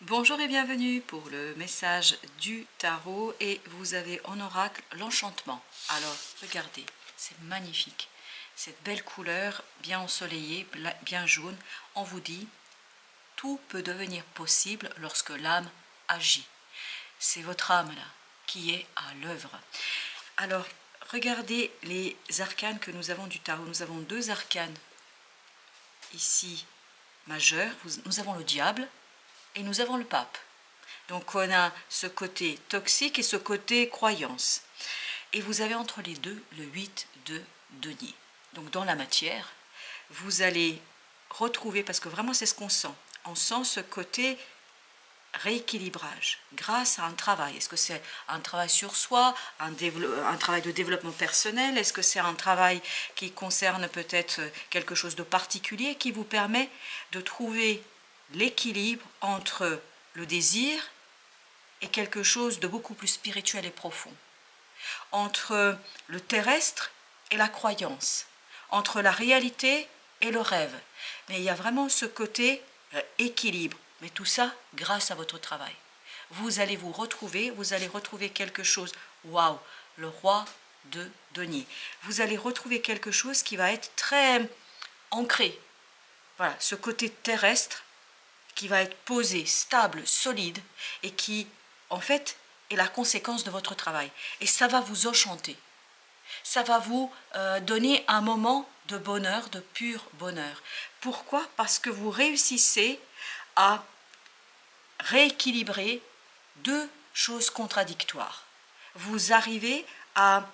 Bonjour et bienvenue pour le message du tarot et vous avez en oracle l'enchantement. Alors regardez, c'est magnifique, cette belle couleur bien ensoleillée, bien jaune. On vous dit, tout peut devenir possible lorsque l'âme agit. C'est votre âme là qui est à l'œuvre. Alors regardez les arcanes que nous avons du tarot. Nous avons deux arcanes ici majeurs. Nous avons le diable et nous avons le pape. Donc on a ce côté toxique et ce côté croyance. Et vous avez entre les deux le 8 de denier. Donc dans la matière, vous allez retrouver, parce que vraiment c'est ce qu'on sent, on sent ce côté rééquilibrage grâce à un travail. Est-ce que c'est un travail sur soi, un travail de développement personnel? Est-ce que c'est un travail qui concerne peut-être quelque chose de particulier qui vous permet de trouver l'équilibre entre le désir et quelque chose de beaucoup plus spirituel et profond, entre le terrestre et la croyance, entre la réalité et le rêve. Mais il y a vraiment ce côté équilibre, mais tout ça grâce à votre travail. Vous allez vous retrouver, vous allez retrouver quelque chose, waouh, le roi de denier. Vous allez retrouver quelque chose qui va être très ancré. Voilà, ce côté terrestre qui va être posé, stable, solide, et qui, en fait, est la conséquence de votre travail. Et ça va vous enchanter. Ça va vous donner un moment de bonheur, de pur bonheur. Pourquoi? Parce que vous réussissez à rééquilibrer deux choses contradictoires. Vous arrivez à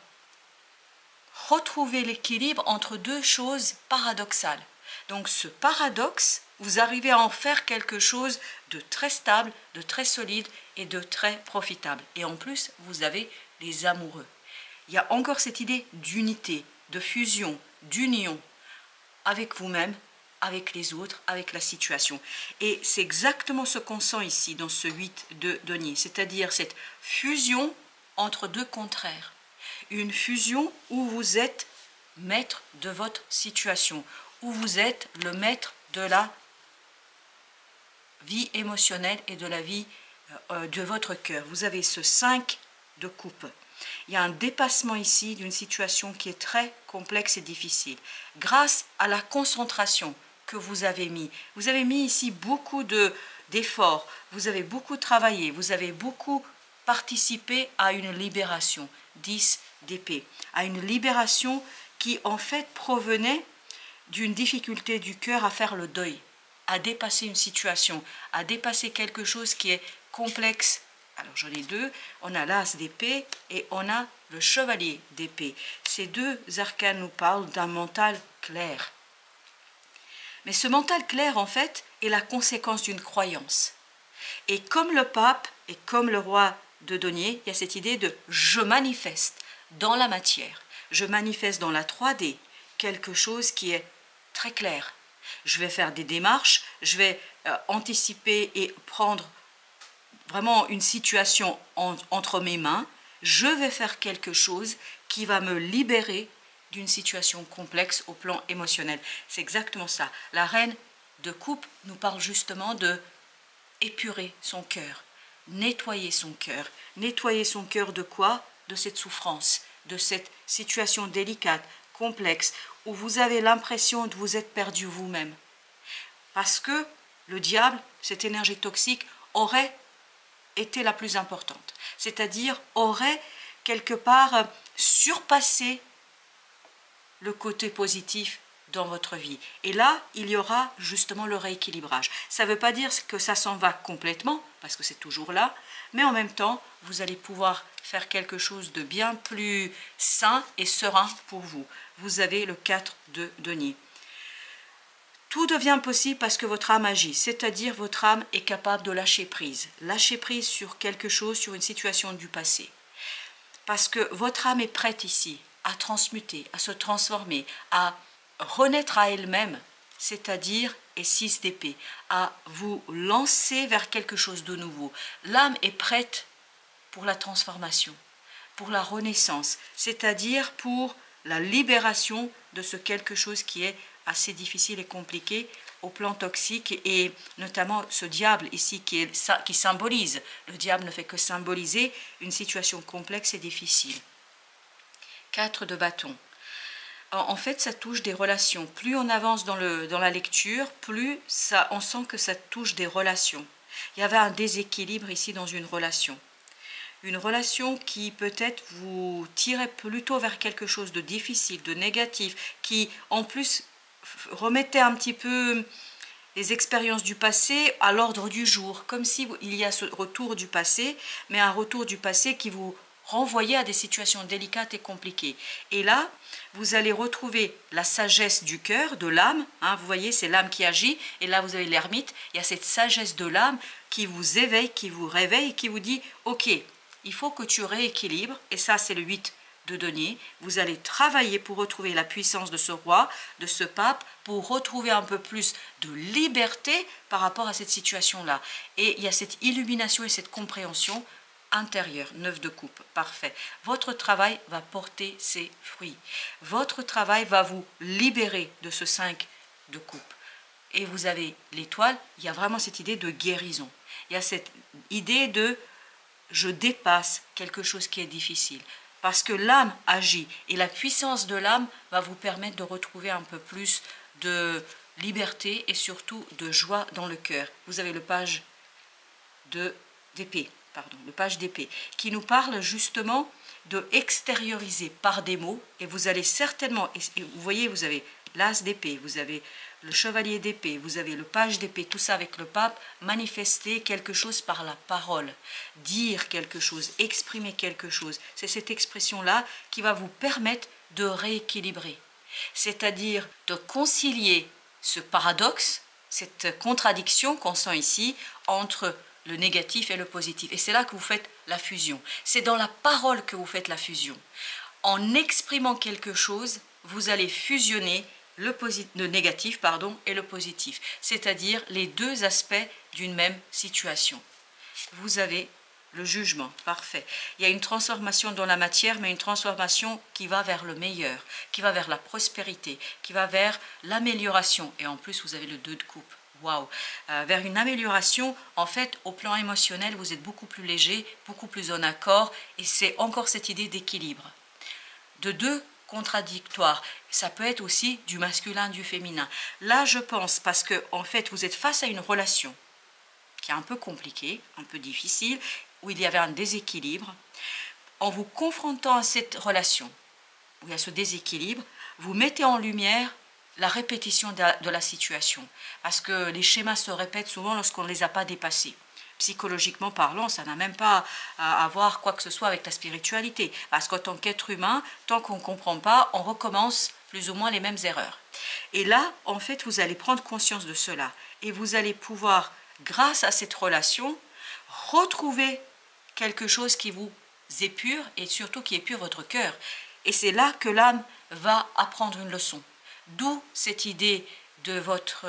retrouver l'équilibre entre deux choses paradoxales. Donc ce paradoxe, vous arrivez à en faire quelque chose de très stable, de très solide et de très profitable. Et en plus, vous avez les amoureux. Il y a encore cette idée d'unité, de fusion, d'union avec vous-même, avec les autres, avec la situation. Et c'est exactement ce qu'on sent ici dans ce 8 de denier, c'est-à-dire cette fusion entre deux contraires. Une fusion où vous êtes maître de votre situation, où vous êtes le maître de la vie émotionnelle et de la vie de votre cœur. Vous avez ce 5 de coupe. Il y a un dépassement ici d'une situation qui est très complexe et difficile. Grâce à la concentration que vous avez mis. Vous avez mis ici beaucoup d'efforts, vous avez beaucoup travaillé, vous avez beaucoup participé à une libération, 10 d'épée, à une libération qui en fait provenait d'une difficulté du cœur à faire le deuil, à dépasser une situation, à dépasser quelque chose qui est complexe. Alors j'en ai deux, on a l'as d'épée et on a le chevalier d'épée. Ces deux arcanes nous parlent d'un mental clair. Mais ce mental clair, en fait, est la conséquence d'une croyance. Et comme le pape et comme le roi de denier, il y a cette idée de « je manifeste dans la matière ». Je manifeste dans la 3D quelque chose qui est très clair. Je vais faire des démarches, je vais anticiper et prendre vraiment une situation entre mes mains. Je vais faire quelque chose qui va me libérer d'une situation complexe au plan émotionnel. C'est exactement ça. La reine de coupe nous parle justement de épurer son cœur, nettoyer son cœur. Nettoyer son cœur de quoi? De cette souffrance, de cette situation délicate, complexe, où vous avez l'impression de vous être perdu vous-même. Parce que le diable, cette énergie toxique, aurait été la plus importante. C'est-à-dire aurait quelque part surpassé le côté positif dans votre vie. Et là, il y aura justement le rééquilibrage. Ça ne veut pas dire que ça s'en va complètement, parce que c'est toujours là, mais en même temps, vous allez pouvoir faire quelque chose de bien plus sain et serein pour vous. Vous avez le 4 de denier. Tout devient possible parce que votre âme agit, c'est-à-dire votre âme est capable de lâcher prise sur quelque chose, sur une situation du passé. Parce que votre âme est prête ici à transmuter, à se transformer, à renaître à elle-même, c'est-à-dire, et 6 d'épée, à vous lancer vers quelque chose de nouveau. L'âme est prête pour la transformation, pour la renaissance, c'est-à-dire pour la libération de ce quelque chose qui est assez difficile et compliqué au plan toxique, et notamment ce diable ici qui symbolise. Le diable ne fait que symboliser une situation complexe et difficile. 4 de bâton. En fait, ça touche des relations. Plus on avance dans la lecture, plus on sent que ça touche des relations. Il y avait un déséquilibre ici dans une relation. Une relation qui peut-être vous tirait plutôt vers quelque chose de difficile, de négatif, qui en plus remettait un petit peu les expériences du passé à l'ordre du jour, comme si il y a ce retour du passé, mais un retour du passé qui vous renvoyait à des situations délicates et compliquées. Et là, vous allez retrouver la sagesse du cœur, de l'âme, hein, vous voyez, c'est l'âme qui agit, et là vous avez l'ermite, il y a cette sagesse de l'âme qui vous éveille, qui vous réveille, qui vous dit, ok, il faut que tu rééquilibres, et ça c'est le 8 de denier. Vous allez travailler pour retrouver la puissance de ce roi, de ce pape, pour retrouver un peu plus de liberté par rapport à cette situation-là. Et il y a cette illumination et cette compréhension intérieure. 9 de coupe, parfait. Votre travail va porter ses fruits. Votre travail va vous libérer de ce 5 de coupe. Et vous avez l'étoile, il y a vraiment cette idée de guérison. Il y a cette idée de je dépasse quelque chose qui est difficile. Parce que l'âme agit et la puissance de l'âme va vous permettre de retrouver un peu plus de liberté et surtout de joie dans le cœur. Vous avez le page d'épée, le page d'épée, qui nous parle justement de extérioriser par des mots, et vous allez certainement, et vous voyez, vous avez l'as d'épée, vous avez le chevalier d'épée, vous avez le page d'épée, tout ça avec le pape, manifester quelque chose par la parole, dire quelque chose, exprimer quelque chose. C'est cette expression-là qui va vous permettre de rééquilibrer, c'est-à-dire de concilier ce paradoxe, cette contradiction qu'on sent ici entre le négatif et le positif. Et c'est là que vous faites la fusion. C'est dans la parole que vous faites la fusion. En exprimant quelque chose, vous allez fusionner le négatif et le positif, c'est-à-dire les deux aspects d'une même situation. Vous avez le jugement, parfait. Il y a une transformation dans la matière, mais une transformation qui va vers le meilleur, qui va vers la prospérité, qui va vers l'amélioration. Et en plus, vous avez le 2 de coupe. Waouh! Vers une amélioration, en fait, au plan émotionnel, vous êtes beaucoup plus léger, beaucoup plus en accord, et c'est encore cette idée d'équilibre. De 2 contradictoire. Ça peut être aussi du masculin, du féminin. Là, je pense, parce que en fait, vous êtes face à une relation qui est un peu compliquée, un peu difficile, où il y avait un déséquilibre. En vous confrontant à cette relation, où il y a ce déséquilibre, vous mettez en lumière la répétition de la situation. Parce que les schémas se répètent souvent lorsqu'on ne les a pas dépassés. Psychologiquement parlant, ça n'a même pas à voir quoi que ce soit avec la spiritualité. Parce qu'en tant qu'être humain, tant qu'on ne comprend pas, on recommence plus ou moins les mêmes erreurs. Et là, en fait, vous allez prendre conscience de cela. Et vous allez pouvoir, grâce à cette relation, retrouver quelque chose qui vous épure et surtout qui épure votre cœur. Et c'est là que l'âme va apprendre une leçon. D'où cette idée de votre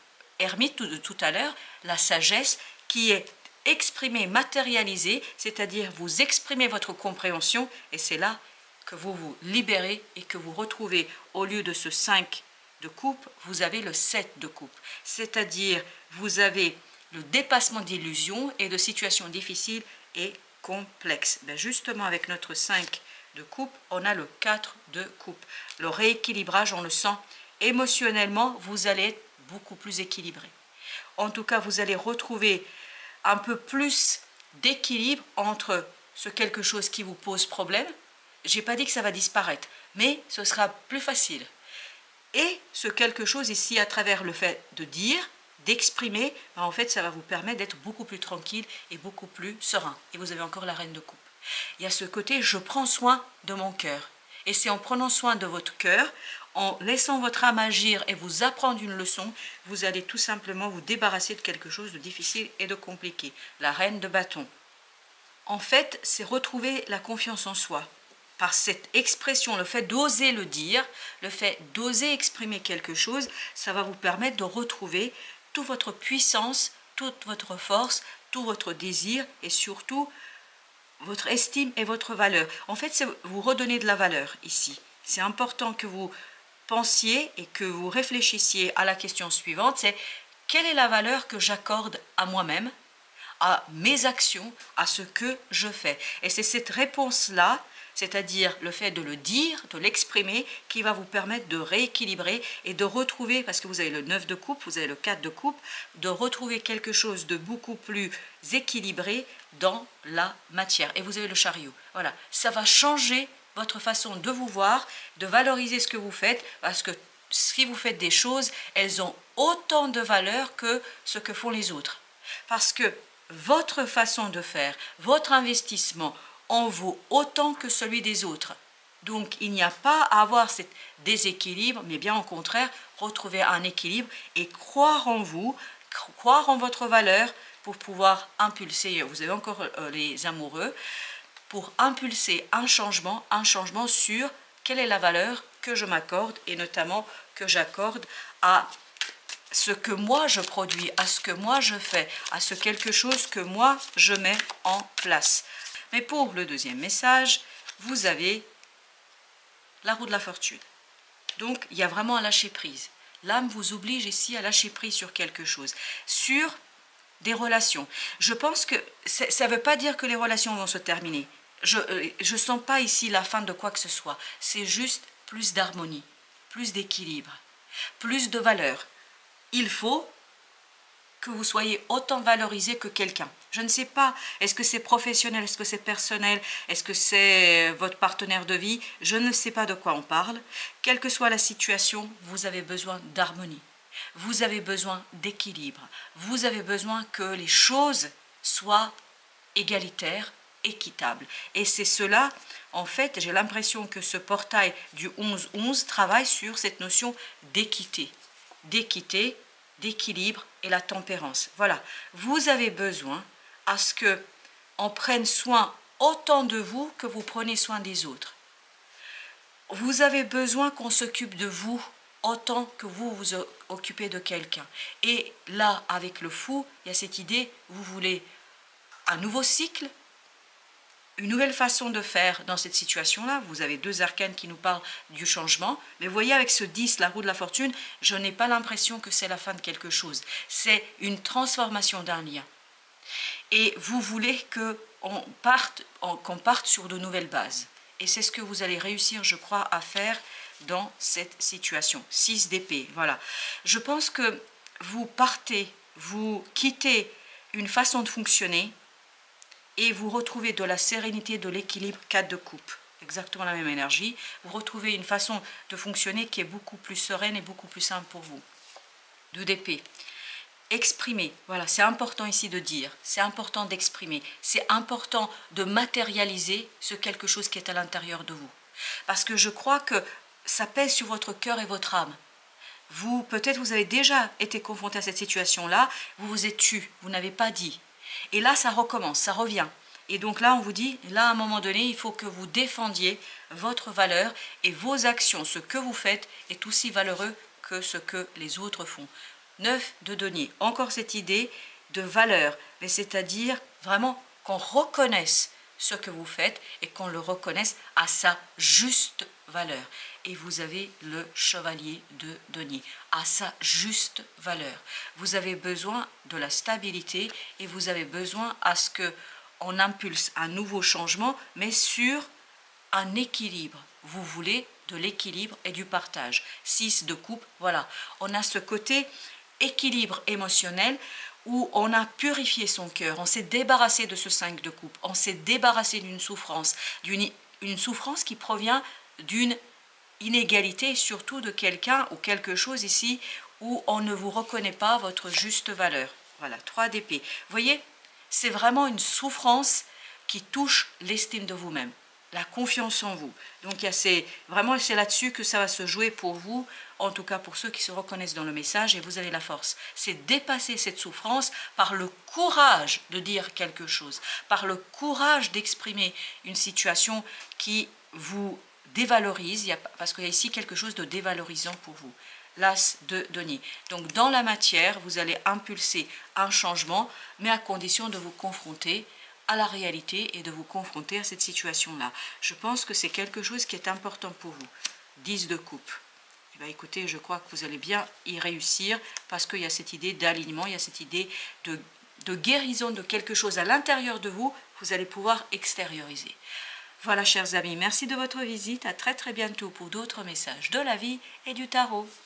ermite de tout à l'heure, la sagesse qui est exprimée, matérialisée, c'est-à-dire vous exprimez votre compréhension, et c'est là que vous vous libérez et que vous retrouvez, au lieu de ce 5 de coupe, vous avez le 7 de coupe. C'est-à-dire, vous avez le dépassement d'illusions et de situations difficiles et complexes. Ben justement, avec notre 5 de coupe, on a le 4 de coupe. Le rééquilibrage, on le sent. Émotionnellement, vous allez être beaucoup plus équilibré. En tout cas, vous allez retrouver un peu plus d'équilibre entre ce quelque chose qui vous pose problème. Je n'ai pas dit que ça va disparaître, mais ce sera plus facile. Et ce quelque chose ici, à travers le fait de dire, d'exprimer, ben en fait, ça va vous permettre d'être beaucoup plus tranquille et beaucoup plus serein. Et vous avez encore la reine de coupe. Il y a ce côté, je prends soin de mon cœur. Et c'est en prenant soin de votre cœur, en laissant votre âme agir et vous apprendre une leçon, vous allez tout simplement vous débarrasser de quelque chose de difficile et de compliqué. La reine de bâton. En fait, c'est retrouver la confiance en soi. Par cette expression, le fait d'oser le dire, le fait d'oser exprimer quelque chose, ça va vous permettre de retrouver toute votre puissance, toute votre force, tout votre désir et surtout votre estime et votre valeur. En fait, c'est vous redonner de la valeur ici. C'est important que vous pensiez et que vous réfléchissiez à la question suivante, c'est quelle est la valeur que j'accorde à moi-même, à mes actions, à ce que je fais. Et c'est cette réponse-là, c'est-à-dire le fait de le dire, de l'exprimer, qui va vous permettre de rééquilibrer et de retrouver, parce que vous avez le 9 de coupe, vous avez le 4 de coupe, de retrouver quelque chose de beaucoup plus équilibré dans la matière. Et vous avez le chariot. Voilà, ça va changer votre façon de vous voir, de valoriser ce que vous faites, parce que si vous faites des choses, elles ont autant de valeur que ce que font les autres. Parce que votre façon de faire, votre investissement en vaut autant que celui des autres. Donc, il n'y a pas à avoir ce déséquilibre, mais bien au contraire, retrouver un équilibre et croire en vous, croire en votre valeur pour pouvoir impulser, vous avez encore les amoureux, pour impulser un changement sur quelle est la valeur que je m'accorde et notamment que j'accorde à ce que moi je produis, à ce que moi je fais, à ce quelque chose que moi je mets en place. Mais pour le deuxième message, vous avez la roue de la fortune. Donc, il y a vraiment un lâcher prise. L'âme vous oblige ici à lâcher prise sur quelque chose, sur des relations. Je pense que ça ne veut pas dire que les relations vont se terminer. Je ne sens pas ici la fin de quoi que ce soit. C'est juste plus d'harmonie, plus d'équilibre, plus de valeur. Il faut que vous soyez autant valorisé que quelqu'un. Je ne sais pas, est-ce que c'est professionnel, est-ce que c'est personnel, est-ce que c'est votre partenaire de vie, je ne sais pas de quoi on parle. Quelle que soit la situation, vous avez besoin d'harmonie, vous avez besoin d'équilibre, vous avez besoin que les choses soient égalitaires, équitables. Et c'est cela, en fait, j'ai l'impression que ce portail du 11-11 travaille sur cette notion d'équité, d'équilibre et la tempérance. Voilà, vous avez besoin à ce qu'on prenne soin autant de vous que vous prenez soin des autres. Vous avez besoin qu'on s'occupe de vous autant que vous vous occupez de quelqu'un. Et là, avec le fou, il y a cette idée, vous voulez un nouveau cycle, une nouvelle façon de faire dans cette situation-là. Vous avez deux arcanes qui nous parlent du changement. Mais vous voyez, avec ce 10, la roue de la fortune, je n'ai pas l'impression que c'est la fin de quelque chose. C'est une transformation d'un lien. Et vous voulez qu'on parte sur de nouvelles bases. Et c'est ce que vous allez réussir, je crois, à faire dans cette situation. 6 d'épée, voilà. Je pense que vous partez, vous quittez une façon de fonctionner et vous retrouvez de la sérénité, de l'équilibre. 4 de coupe, exactement la même énergie. Vous retrouvez une façon de fonctionner qui est beaucoup plus sereine et beaucoup plus simple pour vous. 2 d'épée. Exprimer, voilà, c'est important ici de dire, c'est important d'exprimer, c'est important de matérialiser ce quelque chose qui est à l'intérieur de vous. Parce que je crois que ça pèse sur votre cœur et votre âme. Vous, peut-être vous avez déjà été confronté à cette situation-là, vous vous êtes tu, vous n'avez pas dit. Et là, ça recommence, ça revient. Et donc là, on vous dit, là, à un moment donné, il faut que vous défendiez votre valeur et vos actions, ce que vous faites est aussi valeureux que ce que les autres font. 9 de denier, encore cette idée de valeur, mais c'est-à-dire vraiment qu'on reconnaisse ce que vous faites et qu'on le reconnaisse à sa juste valeur. Et vous avez le chevalier de denier, à sa juste valeur. Vous avez besoin de la stabilité et vous avez besoin à ce qu'on impulse un nouveau changement, mais sur un équilibre. Vous voulez de l'équilibre et du partage. 6 de coupe, voilà. On a ce côté équilibre émotionnel où on a purifié son cœur, on s'est débarrassé de ce 5 de coupe, on s'est débarrassé d'une souffrance, une souffrance qui provient d'une inégalité et surtout de quelqu'un ou quelque chose ici où on ne vous reconnaît pas votre juste valeur. Voilà, 3 d'épée. Vous voyez, c'est vraiment une souffrance qui touche l'estime de vous-même, la confiance en vous. Donc vraiment c'est là-dessus que ça va se jouer pour vous, en tout cas pour ceux qui se reconnaissent dans le message, et vous avez la force. C'est dépasser cette souffrance par le courage de dire quelque chose, par le courage d'exprimer une situation qui vous dévalorise, parce qu'il y a ici quelque chose de dévalorisant pour vous. L'as de denier. Donc dans la matière, vous allez impulser un changement, mais à condition de vous confronter à la réalité et de vous confronter à cette situation-là. Je pense que c'est quelque chose qui est important pour vous. 10 de coupe. eh bien, écoutez, je crois que vous allez bien y réussir parce qu'il y a cette idée d'alignement, il y a cette idée de guérison de quelque chose à l'intérieur de vous, vous allez pouvoir extérioriser. Voilà, chers amis, merci de votre visite. À très très bientôt pour d'autres messages de la vie et du tarot.